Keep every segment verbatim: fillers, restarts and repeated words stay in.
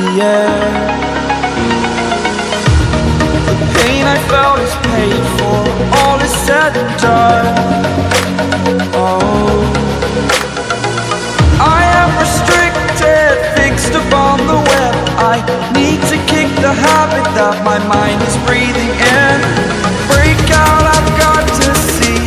air. The pain I felt is paid for, all is said and done. Oh, I am restricted, fixed upon the web. I need to kick the habit that my mind is breathing in. Break out, I've got to see.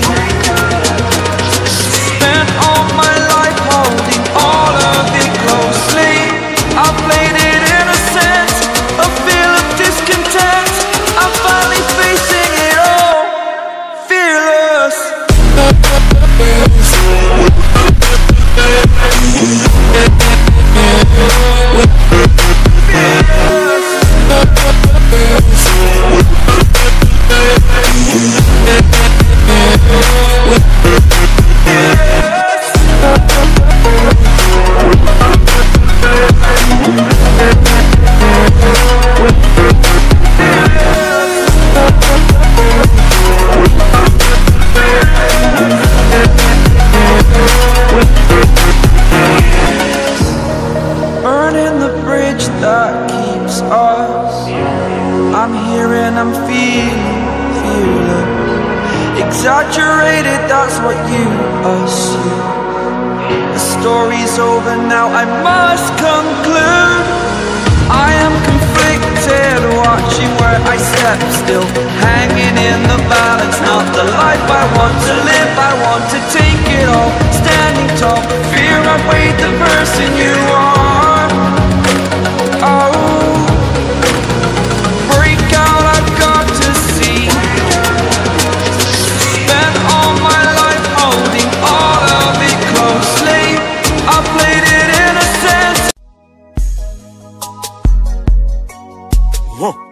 Spent all my life holding all of it closely. I played it innocent, a feel of discontent. I'm finally facing it all, fearless. Burning the bridge that keeps us. I'm here and I'm feeling fearless. Exaggerated, that's what you assume. The story's over now, I must conclude. I am conflicted, watching where I step still, hanging in the balance. Not the life I want to live, I want to take it all. Standing tall, fear outweighed the person you are. Oh, break out, I've got to see. Spent all my life holding all of it closely. I played it innocent. Whoa.